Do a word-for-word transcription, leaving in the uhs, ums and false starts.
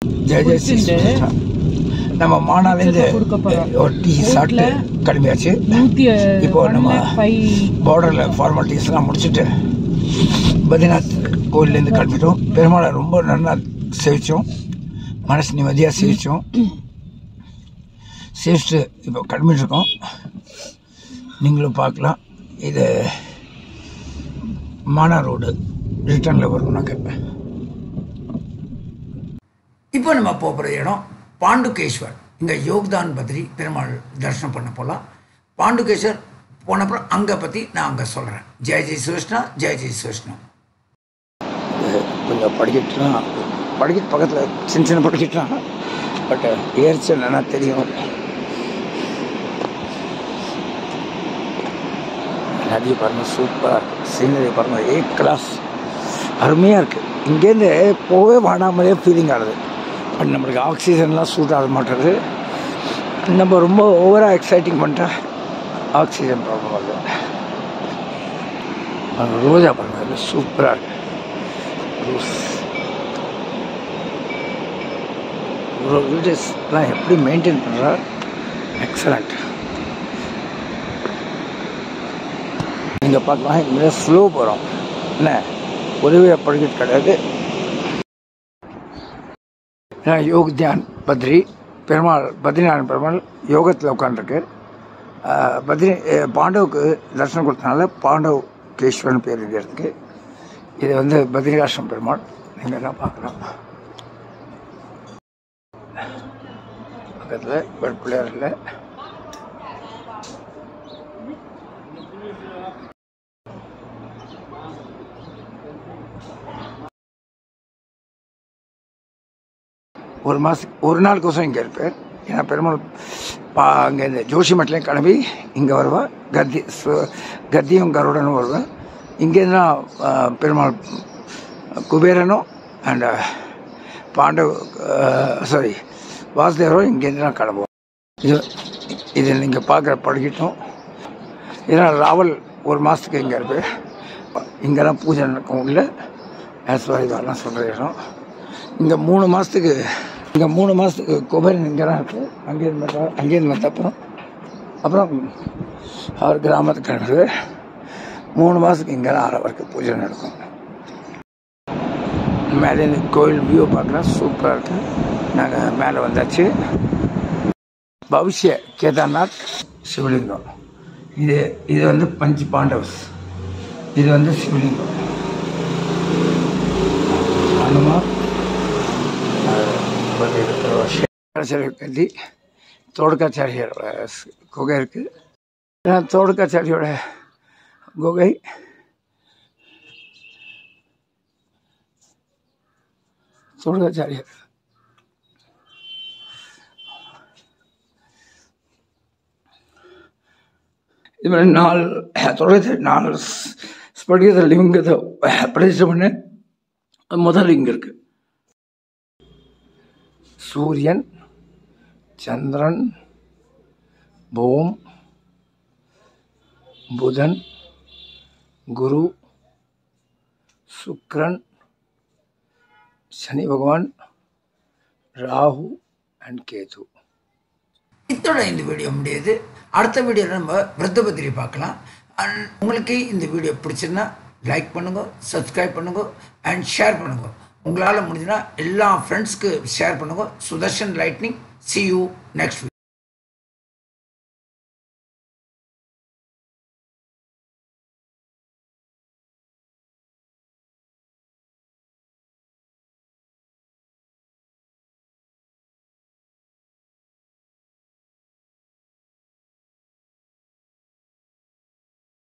ஜெய ஜெய ஸ்ரீகிருஷ்ணா. நம்ம மானாலேருந்து ஒரு டீ சாப்பிட்டு கிளம்பியாச்சு. இப்போ நம்ம பார்டரில் ஃபார்மாலிட்டிஸ்லாம் முடிச்சுட்டு பத்ரிநாத் கோயிலேருந்து கிளம்பிட்டோம். பெருமாளை ரொம்ப நல்லா சேவித்தோம், மனசு நிம்மதியாக சேவித்தோம். சேவிச்சுட்டு இப்போ கிளம்பிட்டுருக்கோம். நீங்களும் பார்க்கலாம். இது மானா ரோடு ரிட்டர்னில் வரும். நாங்கள் இப்போ நம்ம போகிற இடம் பாண்டுகேஸ்வர். இங்கே யோகதான் பத்ரி பெருமாள் தரிசனம் பண்ண போகலாம். பாண்டுகேஸ்வர் போனப்புறம் அங்கே பற்றி நான் அங்கே சொல்கிறேன். ஜெய ஜெய் சுஷ்ணா, ஜெய ஜெய் சுஷ்ணா. கொஞ்சம் படிக்கட்டுலாம் படிக்கட்டு பக்கத்தில் சின்ன சின்ன படிக்கட்டுலாம், பட் ஏறிச்சு என்னன்னா தெரியும். நதி பாருங்கள், சூப்பராக இருக்குது. சீனரி பாருங்கள், ஏ கிளாஸ், அருமையாக இருக்குது. இங்கேருந்து போகவே வாடாமலே ஃபீலிங் ஆகுது. பட் நம்மளுக்கு ஆக்சிஜன்லாம் சூட் ஆக மாட்டேது. நம்ம ரொம்ப ஓவராக எக்ஸைட்டிங் பண்ணிட்டா ஆக்சிஜன் ப்ராப்ளம் ஆகுது. ரோஜா பாருங்கள், சூப்பராக இருக்குது. ரோஸ் வீடியோஸ்லாம் எப்படி மெயின்டைன் பண்ணுறா, எக்ஸலண்ட். நீங்கள் பார்க்கலாம், இங்கே ஸ்லோ போகிறோம். என்ன உதவியை படிக்கட்டு கிடையாது. ஏன்னா யோகத்யான் பத்ரி பெருமாள், பத்ரிநாத் பெருமாள் யோகத்தில் உட்காந்துருக்கு. பத்ரி பாண்டவுக்கு தரிசனம் கொடுத்தனால பாண்டவ் கேஷ்வர்னு பேர் இருக்கிறதுக்கு. இது வந்து பத்ரிகாஷ்டம் பெருமாள். நீங்கள் எல்லாம் பார்க்கலாம். பக்கத்தில் பெண் பிள்ளையார் இல்லை. ஒரு மாதத்துக்கு ஒரு நாள் கோசம் இங்கே இருப்பேன். ஏன்னா பெருமாள் பா அங்கே இந்த ஜோஷிமட்லேயும் கிளம்பி இங்கே வருவேன். கத்தி கத்தியும் கருடனும் வருவேன். இங்கேருந்து தான் பெருமாள் குபேரனும் அண்ட் பாண்டவ சாரி வாசுதேவரும் இங்கேருந்து தான் கிளம்புவோம். இது இது நீங்கள் பார்க்குற படிக்கட்டும். இதனால் ராவல் ஒரு மாதத்துக்கு இங்கே இருப்பேன். இங்கே தான் பூஜை நடக்கும். உள்ள ஆஸ்வாரி இதெல்லாம் சொல்கிற இடம். இங்கே மூணு மாதத்துக்கு இங்கே மூணு மாதத்துக்கு குபேரன் இங்கே தான் இருக்குது. அங்கேருந்து பார்த்தா அங்கேருந்து வந்த அப்புறம் அப்புறம் அவர் கிராமத்துக்கு கிளம்புது. மூணு மாதத்துக்கு இங்கே தான் ஆறவருக்கு பூஜை நடக்கும். மேலே கோயில் வியூ பார்க்கலாம், சூப்பராக இருக்குது. நாங்கள் மேலே வந்தாச்சு. பவிஷ்ய கேதார்நாத் சிவலிங்கம். இது இது வந்து பஞ்ச பாண்டவஸ். இது வந்து சிவலிங்கம். அனுமார் கல்வி தோட்டக்காச்சாரியோட குகை இருக்குது. தோட்டக்காச்சாரியோட குகை தோட்டக்காச்சாரியர் இது மாதிரி நாலு தோட்டக்காச்சாரி நாலு ஸ்படிகத்தை லிங்கத்தை பிரதிஷ்டை பண்ண முதல் லிங்கம் இருக்குது. சூரியன், சந்திரன், பூம், புதன், குரு, சுக்கிரன், சனி பகவான், ராகு அண்ட் கேது. இத்தோட இந்த வீடியோ முடியாது. அடுத்த வீடியோவில் நம்ம விருத்தபத்திரி பார்க்கலாம். அண்ட் உங்களுக்கு இந்த வீடியோ பிடிச்சிருந்தா லைக் பண்ணுங்க, சப்ஸ்கிரைப் பண்ணுங்க அண்ட் ஷேர் பண்ணுங்க. உங்களால் முடிஞ்சுன்னா எல்லா ஃப்ரெண்ட்ஸ்க்கு ஷேர் பண்ணுங்க. Sudarshan lightning. See you next week.